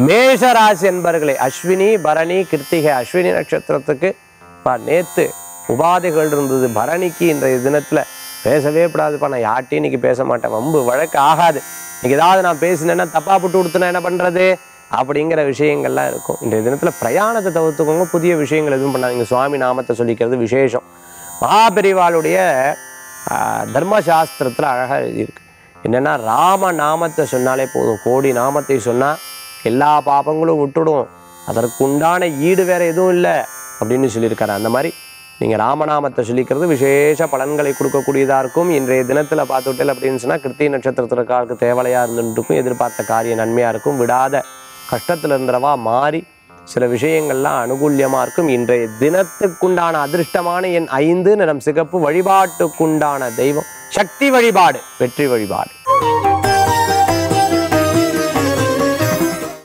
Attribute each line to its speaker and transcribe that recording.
Speaker 1: மேஷ ராசி என்பர்களே, அஸ்வினி பரணி கிருத்திகை அஸ்வினி நட்சத்திரத்துக்கு நேத்து உபாதைகள் இருந்தது. பரணிக்கு இன்றைய தினத்துல பேசவே கூடாதுப்பா, நான் யார்ட்டையும் இன்னைக்கு பேச மாட்டேன், வம்பு வழக்கு ஆகாது, இன்னைக்கு ஏதாவது நான் பேசினேன்னா தப்பா போட்டு கொடுத்தனா என்ன பண்றது அப்படிங்கிற விஷயங்கள்லாம் இருக்கும். இன்றைய தினத்துல பிரயாணத்தை தவிர்த்துக்கோங்க, புதிய விஷயங்கள் எதுவும் பண்ணாதீங்க. சுவாமி நாமத்தை சொல்லிக்கிறது விசேஷம். மகாபெரிவாளுடைய தர்மசாஸ்திரத்துல அழகா எழுதியிருக்கு. என்னன்னா, ராம நாமத்தை சொன்னாலே போதும், கோடி நாமத்தை சொன்னா எல்லா பாபங்களும் விட்டுடும், அதற்கு உண்டான ஈடு வேற எதுவும் இல்லை அப்படின்னு சொல்லியிருக்காரு. அந்த மாதிரி நீங்கள் ராமநாமத்தை சொல்லிக்கிறது விசேஷ பலன்களை கொடுக்கக்கூடியதாக இருக்கும். இன்றைய தினத்தில் பார்த்துவிட்டேன் அப்படின்னு சொன்னால் கிருத்திகை நட்சத்திரத்திற்காருக்கு தேவலையாக இருந்துருக்கும், எதிர்பார்த்த காரியம் நன்மையாக இருக்கும், விடாத கஷ்டத்தில் இருந்தவா மாறி சில விஷயங்கள்லாம் அனுகூல்யமாக இருக்கும். இன்றைய தினத்துக்குண்டான அதிர்ஷ்டமான எண் 5, நிறம் சிகப்பு. வழிபாட்டுக்குண்டான தெய்வம் சக்தி வழிபாடு, வெற்றி வழிபாடு.